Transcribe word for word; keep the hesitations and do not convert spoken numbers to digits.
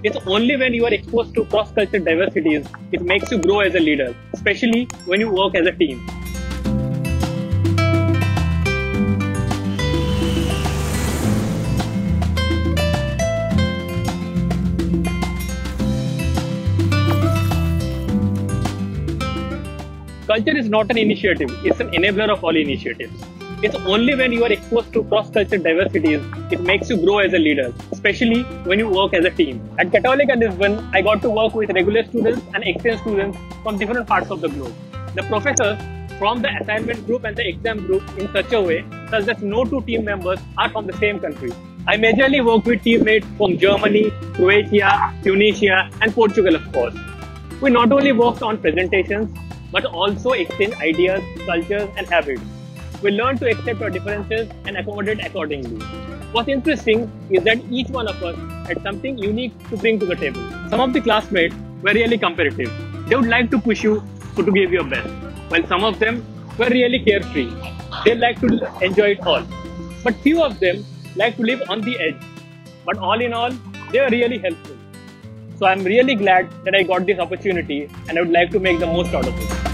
It's only when you are exposed to cross-cultural diversities, it makes you grow as a leader, especially when you work as a team. Culture is not an initiative, it's an enabler of all initiatives. It's only when you are exposed to cross-cultural diversities, it makes you grow as a leader, especially when you work as a team. At Católica Lisbon, I got to work with regular students and exchange students from different parts of the globe. The professors form the assignment group and the exam group in such a way such that no two team members are from the same country. I majorly work with teammates from Germany, Croatia, Tunisia, and Portugal, of course. We not only worked on presentations, but also exchange ideas, cultures, and habits. We learn to accept our differences and accommodate accordingly. What's interesting is that each one of us had something unique to bring to the table. Some of the classmates were really competitive. They would like to push you to give your best, while some of them were really carefree. They like to enjoy it all. But few of them like to live on the edge. But all in all, they were really helpful. So I'm really glad that I got this opportunity and I would like to make the most out of it.